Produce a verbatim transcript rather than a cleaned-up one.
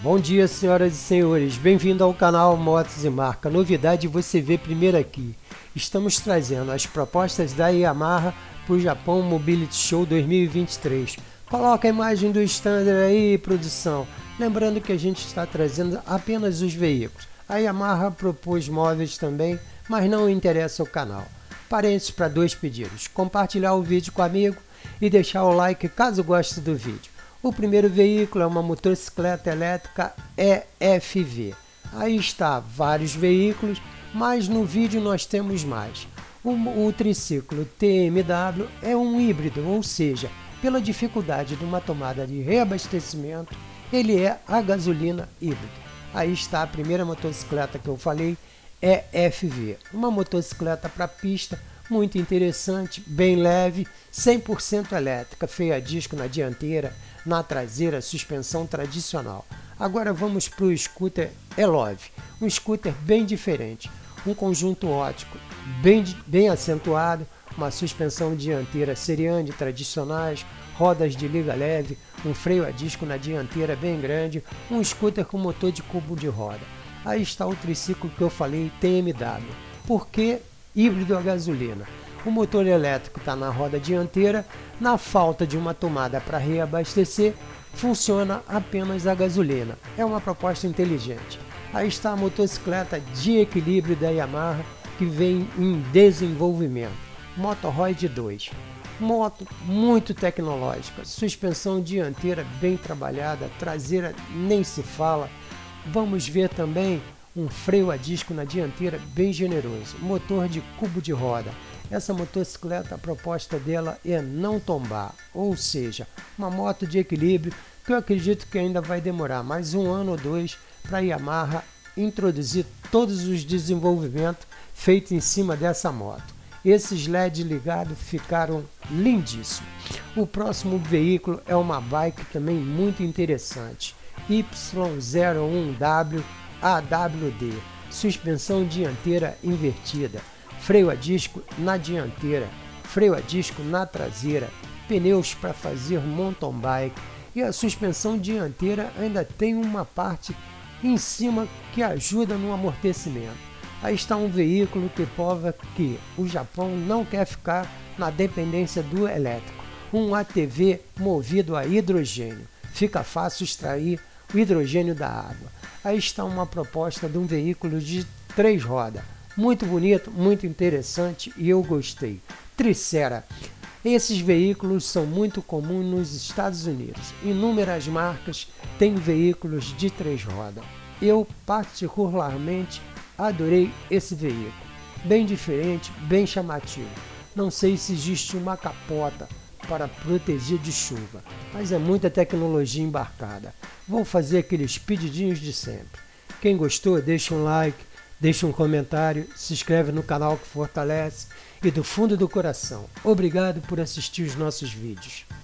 Bom dia, senhoras e senhores, bem-vindo ao canal Motos e Marca. Novidade você vê primeiro aqui. Estamos trazendo as propostas da Yamaha para o Japão Mobility Show dois mil e vinte e três. Coloca a imagem do standard aí, produção. Lembrando que a gente está trazendo apenas os veículos. A Yamaha propôs móveis também, mas não interessa o canal. Parênteses para dois pedidos: compartilhar o vídeo com amigo e deixar o like caso goste do vídeo. O primeiro veículo é uma motocicleta elétrica E F V. Aí está, vários veículos, mas no vídeo nós temos mais. O, o triciclo T M W é um híbrido, ou seja, pela dificuldade de uma tomada de reabastecimento, ele é a gasolina híbrido. Aí está a primeira motocicleta que eu falei, E F V. Uma motocicleta para pista, muito interessante, bem leve, cem por cento elétrica, freio a disco na dianteira, na traseira, suspensão tradicional. Agora vamos para o scooter Elove, um scooter bem diferente, um conjunto óptico bem, bem acentuado, uma suspensão dianteira seriane tradicionais, rodas de liga leve, um freio a disco na dianteira bem grande, um scooter com motor de cubo de roda. Aí está o triciclo que eu falei, T M W. Por que híbrido a gasolina? O motor elétrico está na roda dianteira, na falta de uma tomada para reabastecer, funciona apenas a gasolina. É uma proposta inteligente. Aí está a motocicleta de equilíbrio da Yamaha, que vem em desenvolvimento. Motoroid dois. Moto muito tecnológica, suspensão dianteira bem trabalhada, traseira nem se fala. Vamos ver também um freio a disco na dianteira bem generoso, motor de cubo de roda. Essa motocicleta, a proposta dela é não tombar, ou seja, uma moto de equilíbrio que eu acredito que ainda vai demorar mais um ano ou dois para a Yamaha introduzir todos os desenvolvimentos feitos em cima dessa moto. Esses L E D ligados ficaram lindíssimos. O próximo veículo é uma bike também muito interessante, Y zero um W A W D, suspensão dianteira invertida, freio a disco na dianteira, freio a disco na traseira, pneus para fazer mountain bike, e a suspensão dianteira ainda tem uma parte em cima que ajuda no amortecimento. Aí está um veículo que prova que o Japão não quer ficar na dependência do elétrico. Um A T V movido a hidrogênio. Fica fácil extrair o hidrogênio da água. Aí está uma proposta de um veículo de três rodas. Muito bonito, muito interessante e eu gostei. Tricera. Esses veículos são muito comuns nos Estados Unidos. Inúmeras marcas têm veículos de três rodas. Eu particularmente adorei esse veículo. Bem diferente, bem chamativo. Não sei se existe uma capota para proteger de chuva, mas é muita tecnologia embarcada. Vou fazer aqueles pedidinhos de sempre. Quem gostou, deixa um like, deixa um comentário, se inscreve no canal que fortalece, e do fundo do coração, obrigado por assistir os nossos vídeos.